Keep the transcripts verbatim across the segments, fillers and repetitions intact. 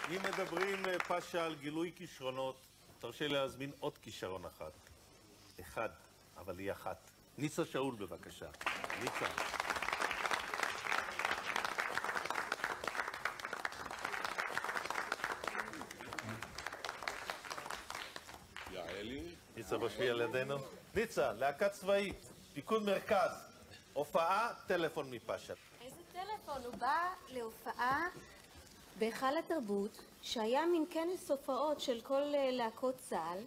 אם מדברים, פאשה, על גילוי כישרונות, תרשה להזמין עוד כישרון אחת. אחד, אבל היא אחת. ניצה שאול, בבקשה. ניצה. יעלי. ניצה בשבי על ידינו. ניצה, להקה צבאית, פיקוד מרכז, הופעה, טלפון מפאשה. איזה טלפון? הוא בא להופעה בהיכל התרבות, שהיה מין כנס הופעות של כל להקות צה"ל,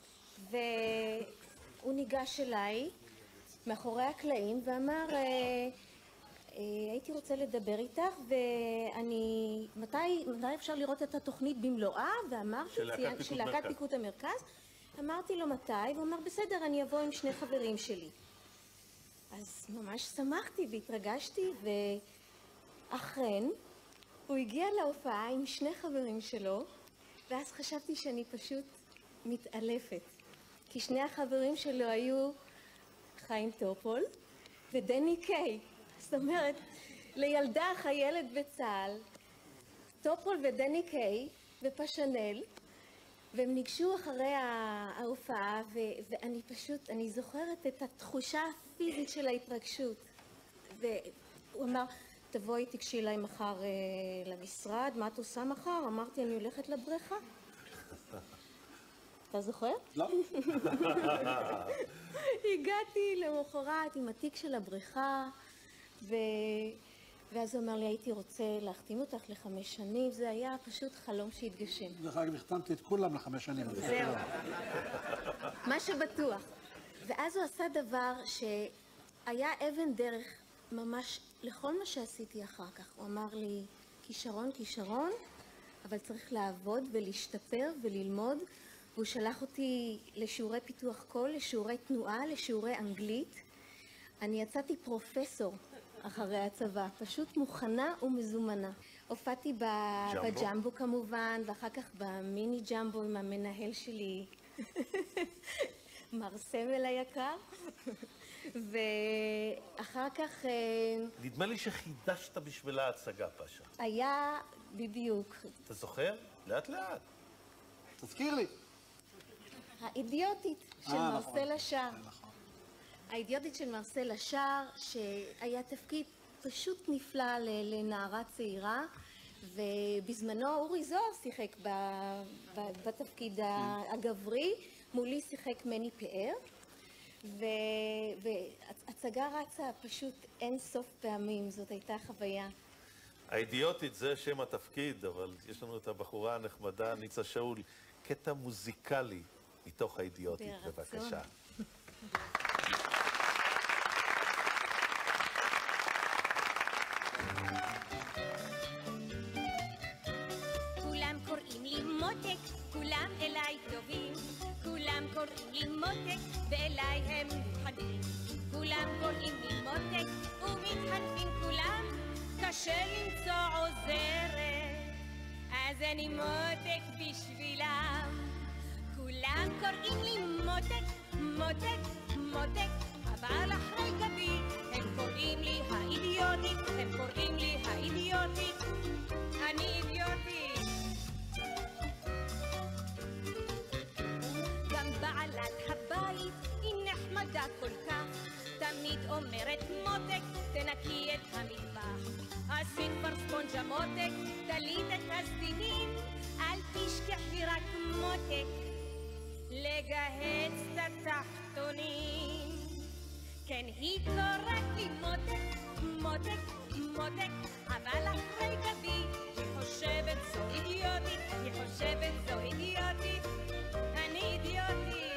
והוא ניגש אליי מאחורי הקלעים ואמר, הייתי רוצה לדבר איתך, ואני, מתי, מתי אפשר לראות את התוכנית במלואה? ואמרתי, של להקת פיקוד המרכז. אמרתי לו מתי, והוא אמר, בסדר, אני אבוא עם שני חברים שלי. אז ממש שמחתי והתרגשתי, ואכן, הוא הגיע להופעה עם שני חברים שלו, ואז חשבתי שאני פשוט מתעלפת. כי שני החברים שלו היו חיים טופול ודני קיי. זאת אומרת, לילדה חיילת בצה"ל, טופול ודני קיי ופשנל, והם ניגשו אחרי ההופעה, ואני פשוט, אני זוכרת את התחושה הפיזית של ההתרגשות. והוא אמר, תבואי תיגשי אליי מחר למשרד, מה את עושה מחר? אמרתי, אני הולכת לבריכה. אתה זוכר? לא. הגעתי למחרת עם התיק של הבריכה, ו... ואז הוא אמר לי, הייתי רוצה להחתים אותך לחמש שנים, זה היה פשוט חלום שהתגשם. דרך אגב, החתמתי את כולם לחמש שנים. זהו. מה שבטוח. ואז הוא עשה דבר שהיה אבן דרך ממש לכל מה שעשיתי אחר כך. הוא אמר לי, כישרון, כישרון, אבל צריך לעבוד ולהשתפר וללמוד. והוא שלח אותי לשיעורי פיתוח קול, לשיעורי תנועה, לשיעורי אנגלית. אני יצאתי פרופסור אחרי הצבא, פשוט מוכנה ומזומנה. הופעתי בג'מבו כמובן, ואחר כך במיני ג'מבו עם המנהל שלי, מר סמל היקר. ואחר כך... נדמה לי שחידשת בשבילה הצגה, פאשה. היה בדיוק. אתה זוכר? לאט לאט. תזכיר לי. האידיוטית של מרסל השאר. האידיוטית של מרסל השאר, שהיה תפקיד פשוט נפלא לנערה צעירה, ובזמנו אורי זוהר שיחק בתפקיד הגברי, מולי שיחק מני פאר, והצגה רצה פשוט אין סוף פעמים, זאת הייתה חוויה. האידיוטית זה שם התפקיד, אבל יש לנו את הבחורה הנחמדה, ניצה שאול, קטע מוזיקלי מתוך האידיוטית, בבקשה. כולם קוראים לי מותק, כולם אליי טובים, כולם קוראים לי מותק, ואליי הם מתחנפים. כולם קוראים לי מותק, ומתחנפים כולם, קשה למצוא עוזרת, אז אני מותק בשבילם. כולם קוראים לי מותק, מותק, מותק, אבל אחרי גבי הם קוראים לי האידיוטית, הם קוראים לי האידיוטית, אני אידיוטית. גם בעלת הבית היא נחמדה כל כך, תמיד אומרת מותק, תנקי את המטבח. עשית כבר ספונג'ה מותק, תלית את הסדינים, אל תשכחי רק מותק, לגהץ את התחתונים. כן, היא קוראת לי מותק, מותק, מותק, אבל אחרי גבי היא חושבת זו אידיוטית, היא חושבת זו אידיוטית, אני אידיוטית.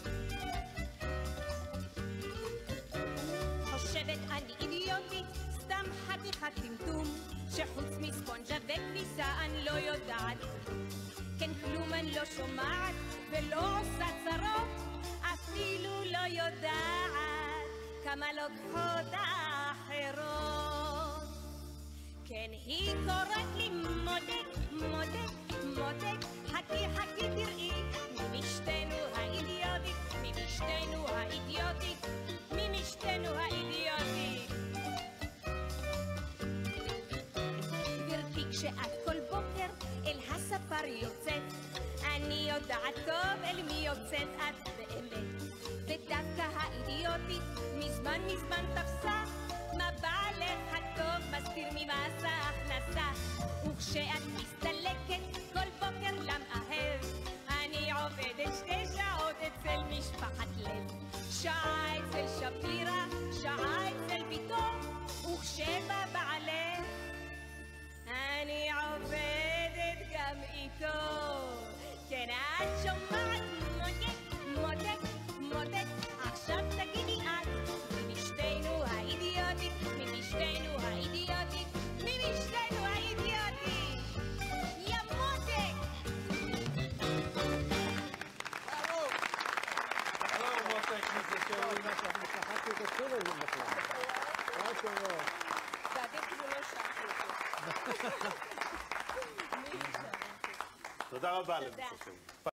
חושבת אני אידיוטית, סתם חתיכת טמטום, שחוץ מספונג'ה וכביסה אני לא יודעת. כן, כלום אני לא שומעת ולא עושה צרות, אפילו לא יודעת כמה לוקחות האחרות. כן, היא קוראת לי מותק, מותק, מותק, חכי חכי תראי, מי משתנו האידיוטית, מי משתנו האידיוטית, מי משתנו האידיוטית. גברתי, כשאת כל בוקר אל הס ספר יוצאת, אני יודעת טוב אל מי יוצאת את באמת. ודווקא האידיוטית מזמן מזמן תפסה, מה בעלך הטוב מסתיר ממס ההכנסה. וכשאת מסתלקת כל בוקר למאהב, אני עובדת שתי שעות אצל משפחת לב. שעה אצל שפירה, שעה אצל ביתו, וכשבא בעלך אני עובדת גם איתו. כן, את שומעת מותק, מותק, מותק, עכשיו תגידי את, מי משתינו האידיוטית, מי משתינו האידיוטית, מי משתינו האידיוטית, יא מותק! תודה רבה למיסה שאול.